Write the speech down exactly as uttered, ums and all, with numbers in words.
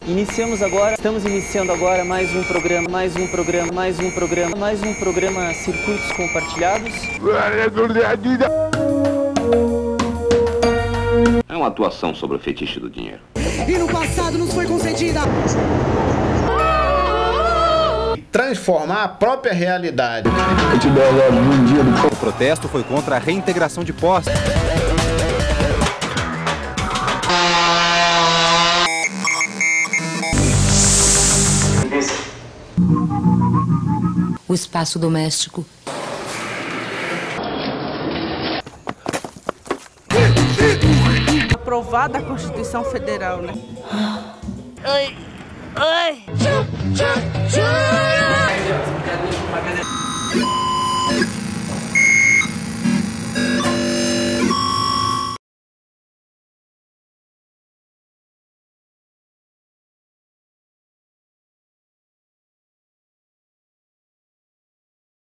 Iniciamos agora, estamos iniciando agora mais um programa, mais um programa, mais um programa, mais um programa Circuitos Compartilhados. É uma atuação sobre o fetiche do dinheiro. E no passado nos foi concedida transformar a própria realidade. O protesto foi contra a reintegração de postos. O espaço doméstico. Aprovada a Constituição Federal, né? Oi, oi. Tchau, tchau, tchau.